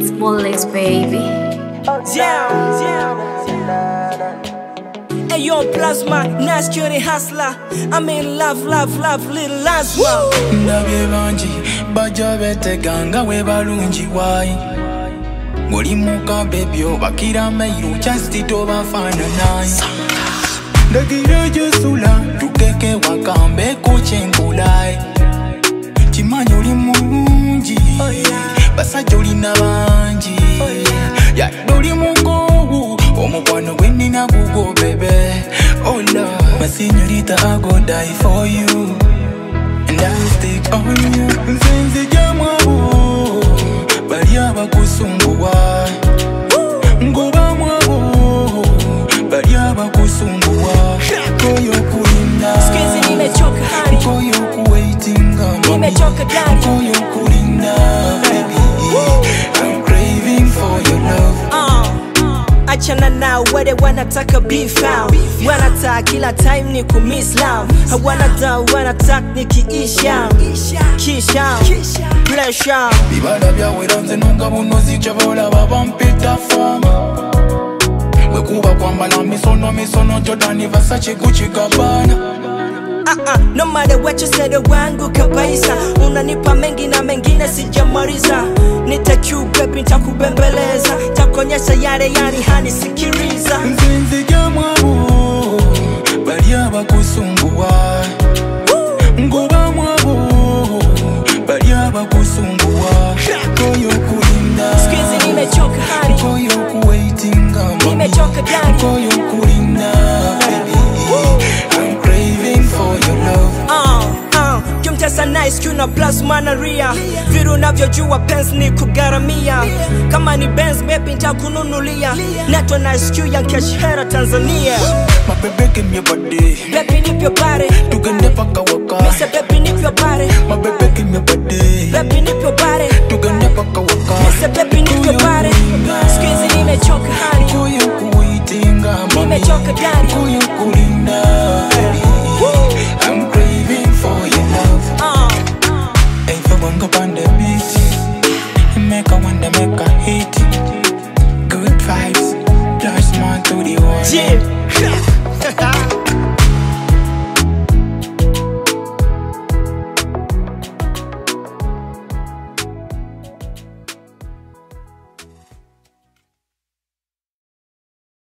It's Bolex, baby. Hey yo, Plasma, nice cutie hustler. I'm in love, little Lazma. Ndabye banji, baja bete ganga we balunji wai. Ngoli muka bebyo, bakira meiru, chasti toba fana nai. Ndagire jesula, tukeke wakambe kuchengulai. Chimanyo li munji, basa joli na banji. Ya doli muko, omukwano gwendi na gugo bebe. Oh Lord, my señorita, I go die for you, and I'll stick on you. Nzenze jamwabo, bali abakusumbuwa. Ngoba mwabo, bali abakusumbuwa. Nkoye okulinda, Squeeze nimechoka honey. nkoye okuwaitinga mami. Nimechoka daddy. Nkoye okulinda, baby. I'm craving for your love. Achana now, where they wanataka be found. Wanataka kila time ni kumiss love. Hawana down, wanataka nikiisha. Kisha, pressure. Bibala byawe ranze nunga bunozi chabola babampita fama. Wekuba kwambala misono Jordani Versace Gucci Gabbana. No matter what you say, the wangu kabaisa. Unanipa mengi na mengine sijamaliza. Nitakupepi, nitakubembeleza. Takonyesha yale yani hani sikiriza. Nzenze jamwabo, bali abakusumbuwa. Ngoba mwabo, bali abakusumbuwa. Nkoye okulinda, Squeeze nimechoka honey. nkoye okuwaitinga mami. Nimechoka daddy. Nkoye okulinda, baby. I'm craving for your love. Kimtesa nice kuna Plasma na ria. Viru navyojua pens ni kugaramia. Kama ni Benz baby nitakununulia. Neto nice Q ya Keshera Tanzania. My baby give me your body, Baby nip your body. tugende paka waka. Mr. Baby nip your body. My baby